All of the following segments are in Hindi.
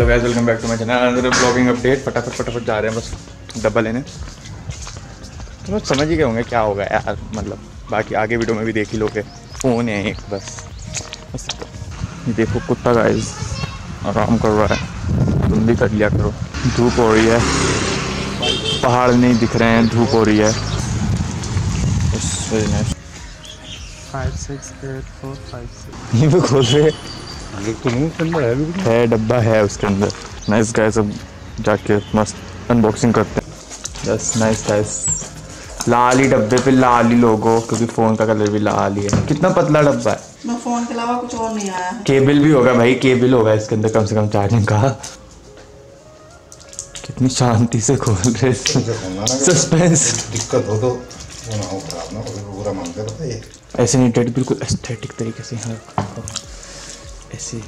Guys welcome back to my channel another blogging update. फटाफट जा रहे हैं बस डब्बा लेने। तो समझ ही गए होंगे क्या होगा यार, मतलब बाकी आगे वीडियो में भी देख ही लोगे। फ़ोन है एक बस। ये देखो कुत्ता गाइस आराम कर रहा है, तुम भी कर लिया करो। धूप हो रही है, पहाड़ नहीं दिख रहे हैं, धूप हो रही है। 5 6 8 4 5 6 ये भी खोल रहे है। है, डब्बा है उसके अंदर। नाइस गाइस, अब जाके मस्त अनबॉक्सिंग करते हैं। यस नाइस गाइस, लाल ही डब्बे पे लाल ही लोगो, क्योंकि फ़ोन का कलर भी लाल ही है। कितना पतला डब्बा है, मैं फ़ोन के अलावा कुछ और नहीं आया। केबल भी होगा भाई, केबल होगा इसके अंदर कम से कम चार्जिंग का। कितनी शांति से खोल रहे, सस्पेंस। दिक्कत हो तो वो ना हो, खराब ना हो, पूरा मांगते रहता है। ऐसे नहीं टेडी, बिल्कुल एस्थेटिक तरीके से हाँ ऐसे।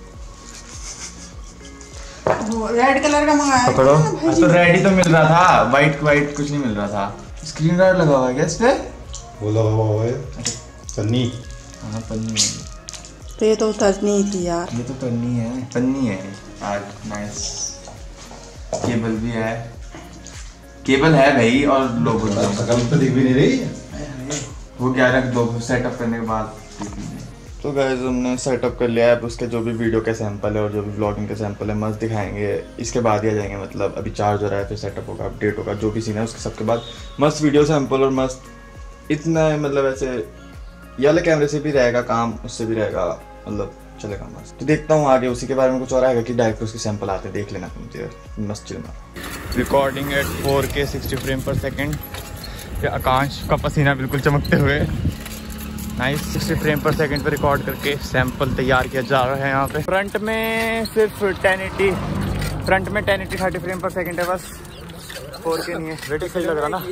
वो रेड कलर का मंगाया पकड़ो, तो रेड ही तो मिल रहा था, वाइट कुछ नहीं मिल रहा था। स्क्रीन गार्ड लगा हुआ है क्या इस पे? वो लगा हुआ है पन्नी। हाँ पन्नी है, तो ये तो उतरनी थी यार। ये तो पन्नी है आज। नाइस, केबल भी है, केबल है भाई, और लोगो तो दिख भी नहीं रही वो 11 लोगो सेटअप करने के बाद। तो गाइस हमने सेटअप कर लिया है। अब उसके जो भी वीडियो के सैंपल है और जो भी व्लॉगिंग के सैंपल है मस्त दिखाएंगे, इसके बाद ही आ जाएंगे। मतलब अभी चार्ज हो रहा है, फिर सेटअप होगा, अपडेट होगा, जो भी सीन है उसके सबके बाद मस्त वीडियो सैंपल। और मस्त इतना है, मतलब ऐसे ये वाले कैमरे से भी रहेगा काम, उससे भी रहेगा, मतलब चलेगा मस्त। तो देखता हूँ आगे उसी के बारे में कुछ और आएगा कि डायरेक्ट उसके सैंपल आते हैं, देख लेना मुझे मस्त चलना। Recording at 4K 60 frame per second. Akansh का पसीना बिल्कुल चमकते हुए नाइस 60 फ्रेम पर सेकंड पर रिकॉर्ड करके सैंपल तैयार किया जा रहा है यहाँ पे। फ्रंट में सिर्फ 1080, फ्रंट में 1080 30 फ्रेम पर सेकंड है बस, 4K नहीं है। रेडी सही लग रहा ना,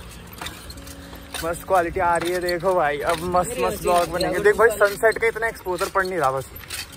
मस्त क्वालिटी आ रही है। देखो भाई अब मस्त ब्लॉग बनेंगे। देख भाई सनसेट का इतना एक्सपोजर पड़ नहीं रहा बस।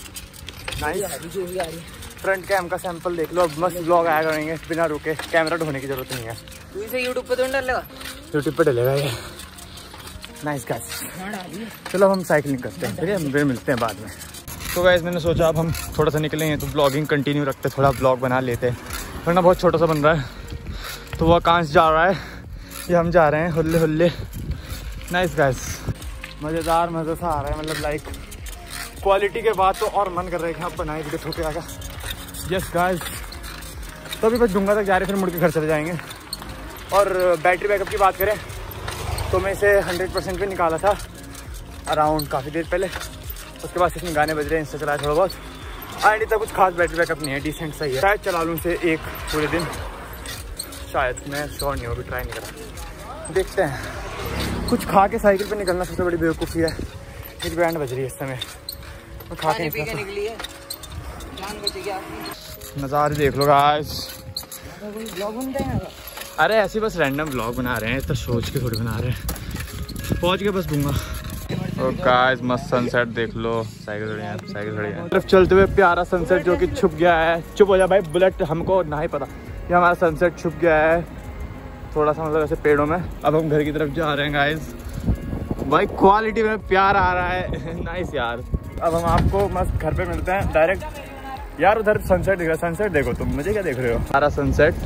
नाइस फ्रंट कैम का सैंपल देख लो। अब मस्त ब्लॉग आया करेंगे बिना रुके, कैमरा ढोने की जरूरत नहीं है। तू इसे यूट्यूब पे तो नहीं डालेगा? यूट्यूब पे डलेगा ये। नाइस गाइस, चलो अब हम साइकिलिंग करते हैं, ठीक है, फिर मिलते हैं बाद में। तो गाइस मैंने सोचा अब हम थोड़ा सा निकलेंगे तो ब्लॉगिंग कंटिन्यू रखते, थोड़ा ब्लॉग बना लेते हैं, वरना बहुत छोटा सा बन रहा है। तो वो आकांश जा रहा है, ये हम जा रहे हैं हुल्ले। नाइस गाइस, मज़ेदार मज़ा सा आ रहा है, मतलब लाइक क्वालिटी के बाद तो और मन कर रहा है कि आप बनाए वीडियो थोड़े आगा। यस गाइस, तो अभी बस डूंगा तक जा रहे, फिर मुड़ के घर चले जाएंगे। और बैटरी बैकअप की बात करें तो मैं इसे 100% पे निकाला था अराउंड काफ़ी देर पहले। उसके बाद इसमें गाने बज रहे हैं, इंस्टा चलाया थोड़ा बहुत। एंड इतना कुछ खास बैटरी बैकअप नहीं है, डिसेंट सही है। शायद चला लूँ इसे एक पूरे दिन, शायद, मैं श्योर नहीं हूँ, अभी ट्राई नहीं करा, देखते हैं। कुछ खा के साइकिल पे निकलना सबसे बड़ी बेवकूफ़ी है। एक बैंड बज रही है इस समय, तो खा के निकली है, जान बचेगी आपकी। नज़ारे देख लो गाइस। अरे ऐसे बस रैंडम ब्लॉग बना रहे हैं, तो सोच के थोड़ी बना रहे हैं। पहुंच के बस दूंगा। और गाइस मस्त सनसेट देख लो, साइकिल खड़ी है तरफ चलते हुए प्यारा सनसेट जो कि छुप गया है। चुप हो जा भाई बुलेट, हमको ना ही पता कि हमारा सनसेट छुप गया है थोड़ा सा, मतलब ऐसे पेड़ों में। अब हम घर की तरफ जा रहे हैं गाइस। भाई क्वालिटी में प्यार आ रहा है। नाइस यार। अब हम आपको मस्त घर पे मिलते हैं डायरेक्ट। यार उधर सनसेट दिख रहा है, सनसेट देखो तुम, मुझे क्या देख रहे हो? सारा सनसेट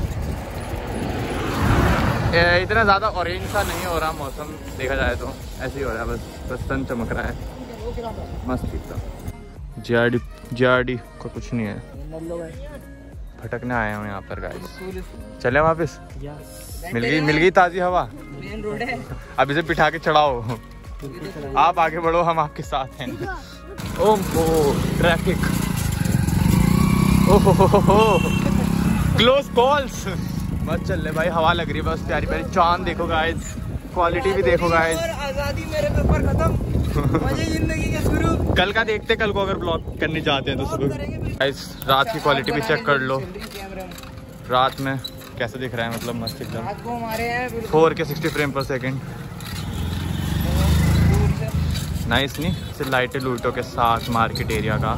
इतना ज़्यादा ऑरेंज सा नहीं हो रहा मौसम, देखा जाए तो ऐसे ही हो रहा है, बस सन चमक रहा है मस्त एकदम। जीआरडी का कुछ नहीं है, भटकने आए हूँ यहाँ पर गाइस। चले वापस, मिल गई ताज़ी हवा। अब इसे बिठा के चढ़ाओ, आप आगे बढ़ो, हम आपके साथ हैं। ओह ट्रैफिक, ओहो क्लोज कॉल्स। बस चल ले भाई, हवा लग रही है बस, प्यारी प्यारी। चांद देखो गाइस, क्वालिटी भी देखो गाइस। आजादी मेरे पेपर खत्म, मजे जिंदगी के शुरू। कल का देखते, कल को अगर ब्लॉग करने जाते हैं तो सुबह गाइस रात की क्वालिटी भी चेक कर लो। रात में कैसे दिख रहा है, मतलब मस्त एकदम। 4K 60 frame per second. Nice नहीं, सिर्फ लाइटें लूटों के साथ मार्केट एरिया का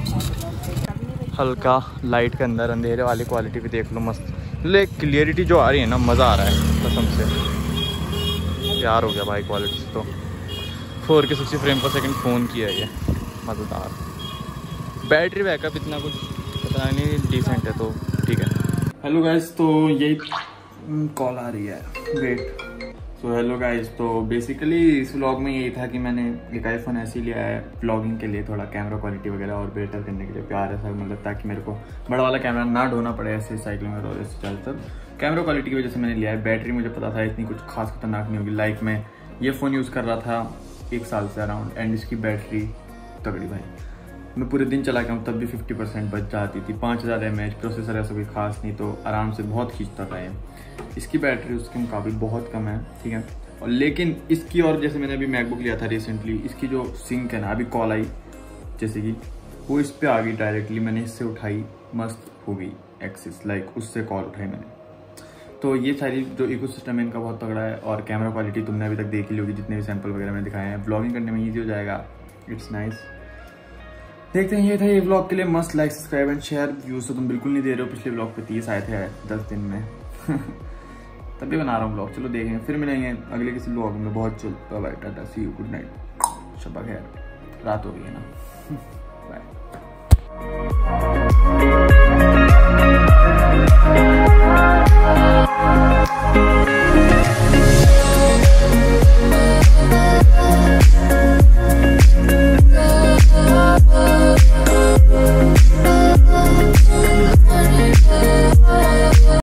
हल्का लाइट के अंदर अंधेरे वाली क्वालिटी भी देख लो मस्त। लेकिन क्लियरिटी जो आ रही है ना, मज़ा आ रहा है कसम से, प्यार हो गया भाई क्वालिटी से। तो 4K 60 frame per second phone की है ये, मज़ेदार। बैटरी बैकअप इतना कुछ पता नहीं डिसेंट है तो ठीक है। हेलो गाइस, तो यही कॉल आ रही है, वेट। सो हेलो गाइस, तो बेसिकली इस व्लॉग में यही था कि मैंने एक आईफोन ऐसे ही लिया है व्लॉगिंग के लिए, थोड़ा कैमरा क्वालिटी वगैरह और बेटर करने के लिए, प्यार है सर, मतलब ताकि मेरे को बड़ा वाला कैमरा ना ढोना पड़े ऐसे साइकिलिंग में और ऐसे ज़्यादातर। कैमरा क्वालिटी की वजह से मैंने लिया है। बैटरी मुझे पता था इतनी कुछ खास खतरनाक नहीं होगी। लाइक मैं ये फ़ोन यूज़ कर रहा था 1 साल से अराउंड, एंड इसकी बैटरी तगड़ी भाई, मैं पूरे दिन चला गया हूँ तब भी 50% बच जाती थी। 5000 mAh, प्रोसेसर ऐसा कोई खास नहीं, तो आराम से बहुत खींचता था ये। इसकी बैटरी उसके मुकाबले बहुत कम है, ठीक है। और लेकिन इसकी, और जैसे मैंने अभी मैकबुक लिया था रिसेंटली, इसकी जो सिंक है ना, अभी कॉल आई जैसे कि वो इस पर आ गई डायरेक्टली, मैंने इससे उठाई, मस्त हो गई एक्सिस, लाइक उससे कॉल उठाई मैंने। तो ये सारी जो इकोसिस्टम है इनका बहुत तगड़ा है। और कैमरा क्वालिटी तुमने अभी तक देखी ली होगी, जितने भी सैंपल वगैरह मैंने दिखाए हैं। ब्लॉगिंग करने में ईजी हो जाएगा, इट्स नाइस। देखते हैं, ये था ये ब्लॉग के लिए। मस्त like, subscribe and share. Views तो तुम बिल्कुल नहीं दे रहे हो, पिछले ब्लॉग पे 30 आए थे 10 दिन में तभी बना रहा हूँ ब्लॉग। चलो देखेंगे, फिर मिलेंगे अगले किसी ब्लॉग में। बहुत जल्द, bye, tata, see you, good night, शब्बा खैर, रात हो गई है ना, बाय।